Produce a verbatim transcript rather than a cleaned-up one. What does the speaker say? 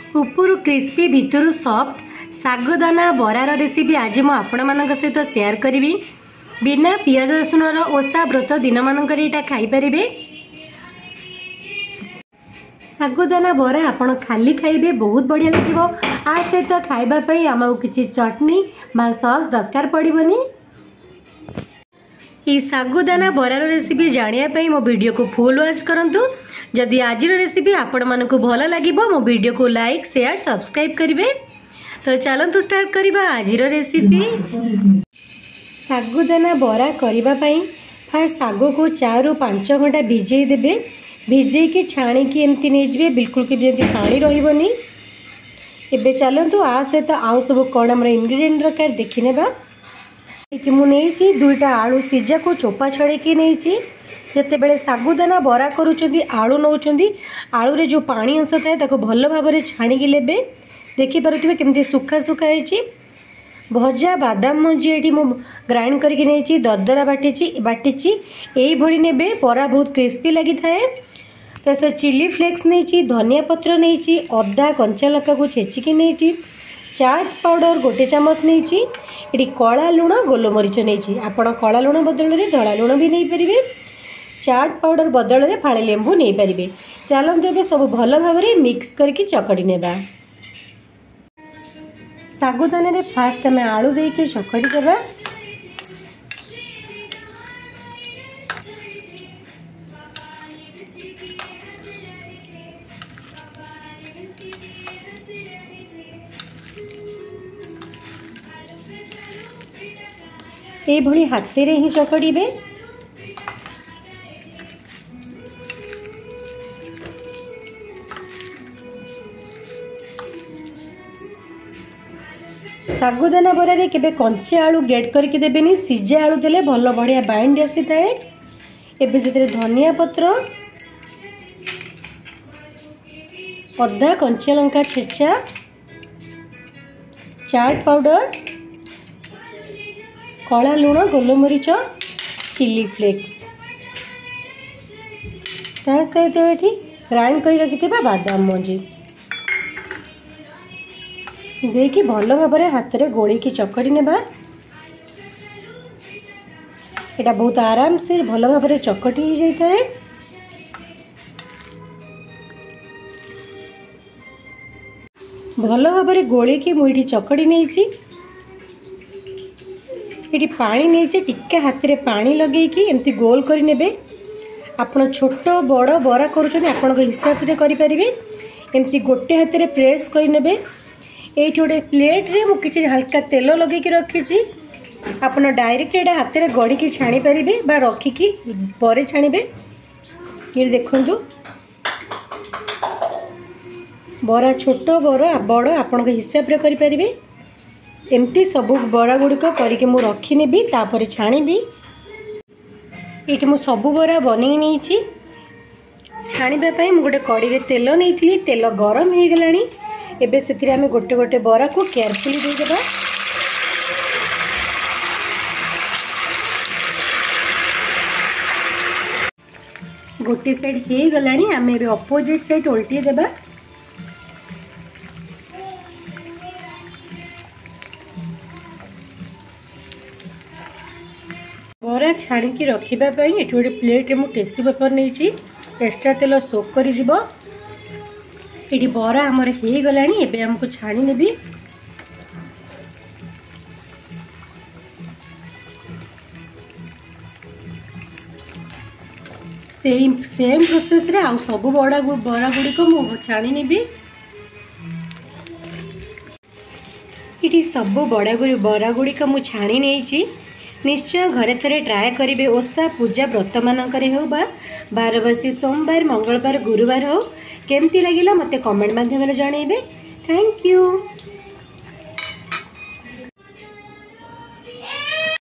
उपरु crispy भितरु soft सागदाना बरार रेसिपी आज मु आपण मानक सहित शेयर करी। बिना पियाज रसुण ओषा व्रत दिन मानक खाई पारे। सागदाना बरा आपण खाली खाइबे बहुत बढ़िया लगे। आ सहित खाइबापी आम किसी चटनी बा सॉस दरकार पड़बनी। ये सागदाना बरार रेसिपी जानिया मो वीडियो को फुल वॉच करंतु। जदि आज रेसिपी आपण मानक भल लगे मो वीडियो को लाइक शेयर सब्सक्राइब करेंगे। तो चलतु स्टार्ट करवा आज रेसिपी। सागदाना बरा करने फास्ट साग को चार रु पांच घंटा भिजे देबे। भिजे कि छाणी की एमती नहीं जाए बिल्कुल कि जमी पानी रही। एबे चलतु आ सहित आउ सब कौन आम इनग्रेडिएंट दरकार देखी नेबा। ये मुझे दुईटा आलू सीजा को चोपा छड़ेकी नहीं। जितेबाला सागदाना बरा करुँच आलू नौ आलू रे जो पानी अंश थाए भल भाव में छाणिकी लेबे। देखिपे केमती सुखा सुखा है। भजा बादाम मझी ये ग्राइंड करके नहीं दरदरा बाटी बाटी यही ने बरा बहुत क्रिस्पी लगी थाए। तो चिली फ्लेक्स नहीं धनिया पत्र नहीं अदा कंचा लका को छेचिकी नहीं चाट पाउडर गोटे चामच नहीं ये कला लुण गोलमरीच नहीं। आपड़ कला लुण बदल में धला लुण भी नहीं पारे। चाट पाउडर बदल में फाड़े लेंबू नहीं पारे। चलते ए सब भल भाव में मिक्स करके चकड़ी नेबा। सागदाना रे फास्ट आम आलू देके चकड़ी देबा। ये भली हाथ रे ही चकड़ीबे। सागदाना बरारे केबे कंचे आलू ग्रेट करके देबेनी। सीजा आलू देले भल बढ़िया बाइंड आसी थाए। एबे सेते धनिया पत्र अदा कंचा लंका छेचा चाट पाउडर कला लुण गोलमरीच चिली फ्लेक्स ता सहित ये ग्राइंड कर रखि बादाम मझी देखिए भल भाव में हाथ में गोली की चकड़ी नेबा। यहाँ बहुत आराम से भल भाव में चकटी हो जाता है। भल भाव में गोली की मुझे चकड़ी नहीं ये पानी नहीं टिके हाथ में पानी लगे एमती गोल कर नेबे। आपन छोट बड़ बरा करुँच आपण हिसाब से करें। एमती गोटे हाथ में प्रेस कर नेबे। ये गोटे प्लेट रे मुझे हल्का तेल लगे रखी। आप डायरेक्ट ये हाथ में गढ़ी की छाणी पारे बा रखिकी पर छाणीबे। ये देखु बरा छोट बड़ बड़ आपण हिसाब से करें। एमती सब बरा गुड़िक करके मु रखी नेबी तापर छाणीबी। ये मु सबू बरा बन नहीं छाणीबा गोटे कड़ी रे तेल नहीं तेल गरम हो गलानी। एबे से आम गोटे गोटे बरा को केयरफुली देदेबा। गोटे साइड हो गलानी आम ए अपोजिट साइड उल्टी देबा। बरा छाणिकी रखापी ये गोटे प्लेट में टिश्यू पेपर नहीं एक्स्ट्रा तेल सोक कर ये बरा आमर हो गलानी। एबे हमको छाणी नेबी। सेम सेम प्रोसेस रे आउ सब बड़ा बरा गुड़िक मु छाणी नेबी। ये सब बड़ा बरा गुड़िक मु छाणी नहीं। निश्चय घरे थरे ट्राए करेंगे। ओषा पूजा व्रत मानक हो बारबासी सोमवार मंगलवार गुरुवार हो केमती लगिला मते कमेंट माध्यम रे जणाइबे। Thank you.